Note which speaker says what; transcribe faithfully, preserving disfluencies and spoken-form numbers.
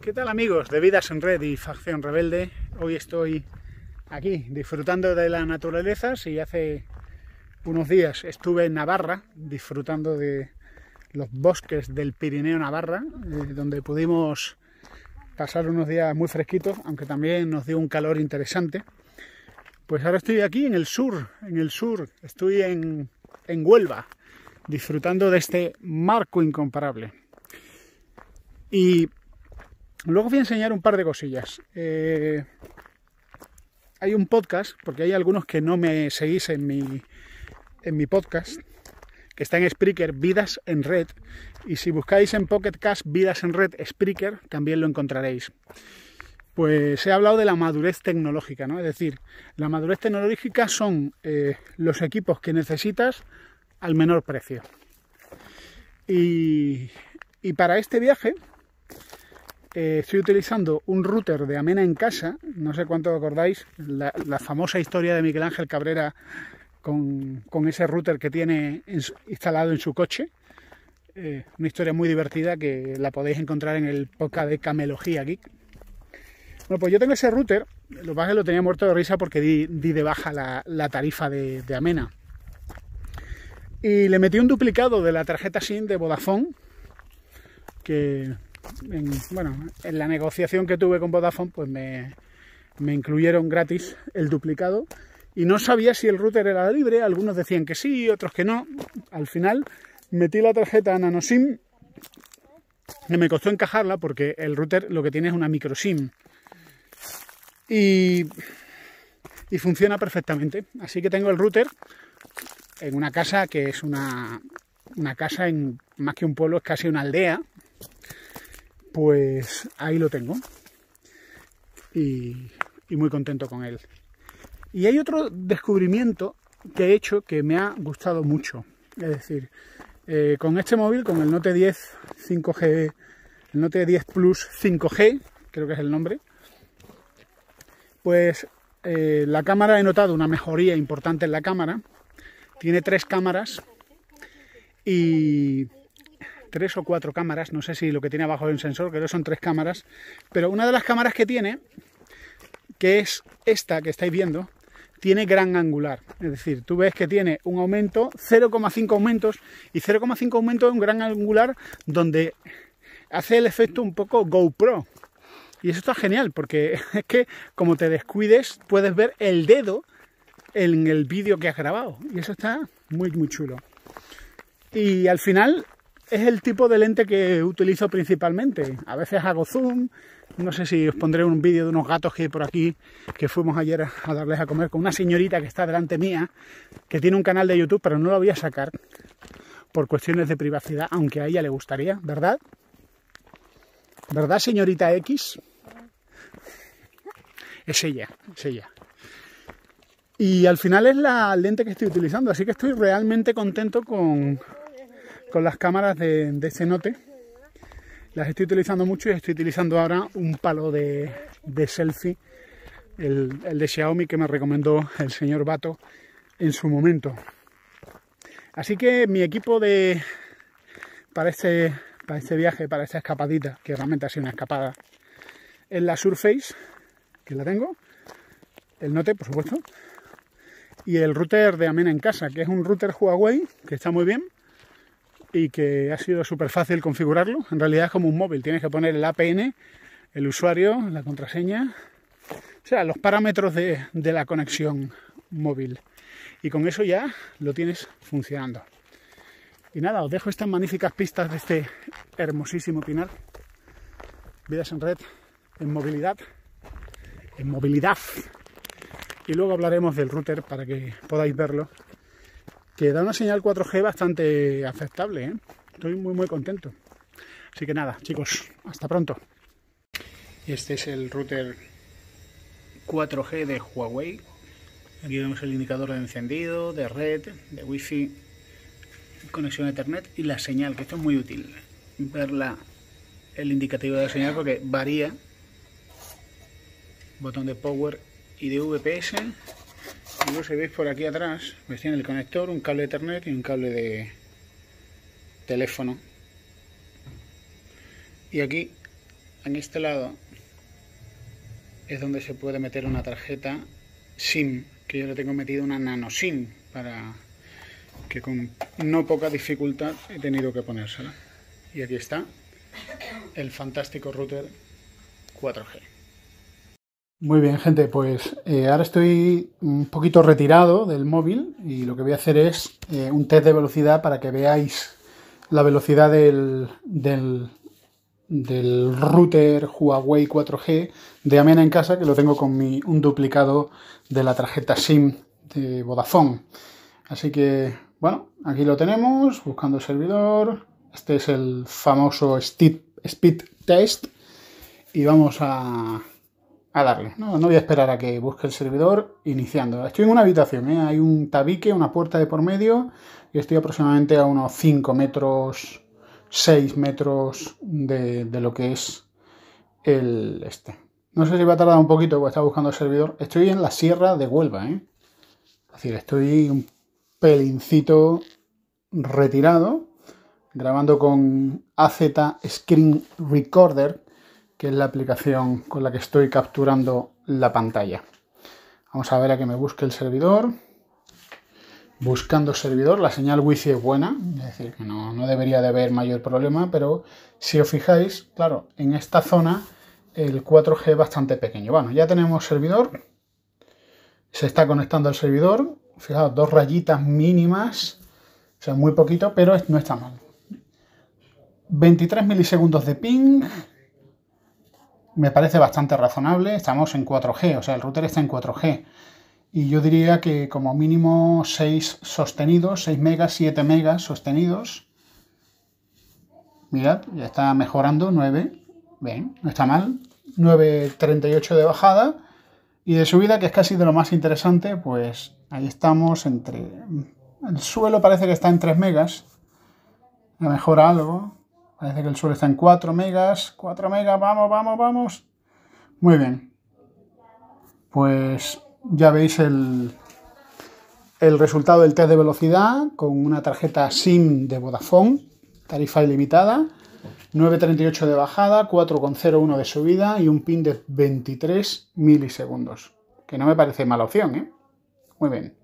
Speaker 1: ¿Qué tal, amigos de Vidas en Red y Facción Rebelde? Hoy estoy aquí disfrutando de la naturaleza. Si hace unos días estuve en Navarra disfrutando de los bosques del Pirineo Navarra, eh, donde pudimos pasar unos días muy fresquitos, aunque también nos dio un calor interesante. Pues ahora estoy aquí en el sur, en el sur, estoy en, en Huelva, disfrutando de este marco incomparable. Y luego voy a enseñar un par de cosillas. Eh, hay un podcast, porque hay algunos que no me seguís en mi, en mi podcast, que está en Spreaker, Vidas en Red, y si buscáis en Pocket Cast Vidas en Red Spreaker, también lo encontraréis. Pues he hablado de la madurez tecnológica, ¿no? Es decir, la madurez tecnológica son eh, los equipos que necesitas al menor precio. Y, y para este viaje eh, estoy utilizando un router de Amena en casa. No sé cuánto acordáis, la, la famosa historia de Miguel Ángel Cabrera con, con ese router que tiene en, instalado en su coche. Eh, una historia muy divertida que la podéis encontrar en el podcast de Camelogía Geek. Bueno, pues yo tengo ese router, lo que pasa es que lo tenía muerto de risa porque di, di de baja la, la tarifa de, de Amena. Y le metí un duplicado de la tarjeta SIM de Vodafone, que en, bueno, en la negociación que tuve con Vodafone, pues me, me incluyeron gratis el duplicado. Y no sabía si el router era libre, algunos decían que sí, otros que no. Al final metí la tarjeta Nano SIM, que me costó encajarla porque el router lo que tiene es una micro SIM. Y, y funciona perfectamente. Así que tengo el router en una casa que es una, una casa, en más que un pueblo, es casi una aldea. Pues ahí lo tengo. Y, y muy contento con él. Y hay otro descubrimiento que he hecho que me ha gustado mucho. Es decir, eh, con este móvil, con el Note diez cinco G, el Note diez Plus cinco G, creo que es el nombre, pues eh, la cámara, he notado una mejoría importante en la cámara. Tiene tres cámaras y tres o cuatro cámaras, no sé si lo que tiene abajo es un sensor, creo que son tres cámaras, pero una de las cámaras que tiene, que es esta que estáis viendo, tiene gran angular. Es decir, tú ves que tiene un aumento, cero coma cinco aumentos, y cero coma cinco aumentos es un gran angular donde hace el efecto un poco GoPro. Y eso está genial, porque es que como te descuides, puedes ver el dedo en el vídeo que has grabado. Y eso está muy, muy chulo. Y al final es el tipo de lente que utilizo principalmente. A veces hago zoom. No sé si os pondré un vídeo de unos gatos que hay por aquí, que fuimos ayer a darles a comer con una señorita que está delante mía, que tiene un canal de YouTube, pero no lo voy a sacar por cuestiones de privacidad, aunque a ella le gustaría, ¿verdad? ¿Verdad, señorita X? Es ella, es ella. Y al final es la lente que estoy utilizando, así que estoy realmente contento con, con las cámaras de, de este Note. Las estoy utilizando mucho y estoy utilizando ahora un palo de, de selfie, el, el de Xiaomi que me recomendó el señor Bato en su momento. Así que mi equipo de para este, para este viaje, para esta escapadita, que realmente ha sido una escapada, es la Surface, que la tengo, el Note, por supuesto, y el router de Amena en casa, que es un router Huawei, que está muy bien y que ha sido súper fácil configurarlo. En realidad es como un móvil, tienes que poner el A P N, el usuario, la contraseña, o sea, los parámetros de, de la conexión móvil. Y con eso ya lo tienes funcionando. Y nada, os dejo estas magníficas pistas de este hermosísimo pinar. Vidas en Red, en movilidad, en movilidad. Y luego hablaremos del router para que podáis verlo, que da una señal cuatro G bastante aceptable, ¿eh? Estoy muy muy contento. Así que nada, chicos, hasta pronto. Y este es el router cuatro G de Huawei. Aquí vemos el indicador de encendido, de red, de wifi, conexión a Ethernet y la señal, que esto es muy útil, ver la, el indicativo de la señal porque varía. Botón de power y de V P S. Y luego si veis por aquí atrás, pues tiene el conector, un cable de Ethernet y un cable de teléfono. Y aquí en este lado es donde se puede meter una tarjeta SIM, que yo le tengo metido una nano SIM, para que con no poca dificultad he tenido que ponérsela. Y aquí está el fantástico router cuatro G. Muy bien, gente, pues eh, ahora estoy un poquito retirado del móvil y lo que voy a hacer es eh, un test de velocidad para que veáis la velocidad del, del, del router Huawei cuatro G de Amena en casa, que lo tengo con mi, un duplicado de la tarjeta SIM de Vodafone. Así que, bueno, aquí lo tenemos, buscando servidor. Este es el famoso Speed, speed Test y vamos a... a darle. No, no voy a esperar a que busque el servidor iniciando. Estoy en una habitación, ¿eh? Hay un tabique, una puerta de por medio y estoy aproximadamente a unos cinco metros, seis metros de, de lo que es el este. No sé si va a tardar un poquito porque está buscando el servidor. Estoy en la Sierra de Huelva, ¿eh? Es decir, estoy un pelincito retirado, grabando con A Z Screen Recorder, que es la aplicación con la que estoy capturando la pantalla. Vamos a ver a que me busque el servidor. Buscando servidor, la señal wifi es buena, es decir, que no, no debería de haber mayor problema, pero si os fijáis, claro, en esta zona el cuatro G es bastante pequeño. Bueno, ya tenemos servidor, se está conectando al servidor, fijaos, dos rayitas mínimas, o sea, muy poquito, pero no está mal. veintitrés milisegundos de ping. Me parece bastante razonable, estamos en cuatro G, o sea, el router está en cuatro G. Y yo diría que como mínimo seis sostenidos, seis megas, siete megas sostenidos. Mirad, ya está mejorando, nueve. Bien, no está mal. nueve treinta y ocho de bajada. Y de subida, que es casi de lo más interesante, pues ahí estamos entre... El suelo parece que está en tres megas. Me mejora algo. Parece que el suelo está en cuatro megas. cuatro megas, vamos, vamos, vamos. Muy bien. Pues ya veis el, el resultado del test de velocidad con una tarjeta SIM de Vodafone, tarifa ilimitada, nueve treinta y ocho de bajada, cuatro coma cero uno de subida y un ping de veintitrés milisegundos. Que no me parece mala opción, ¿eh? Muy bien.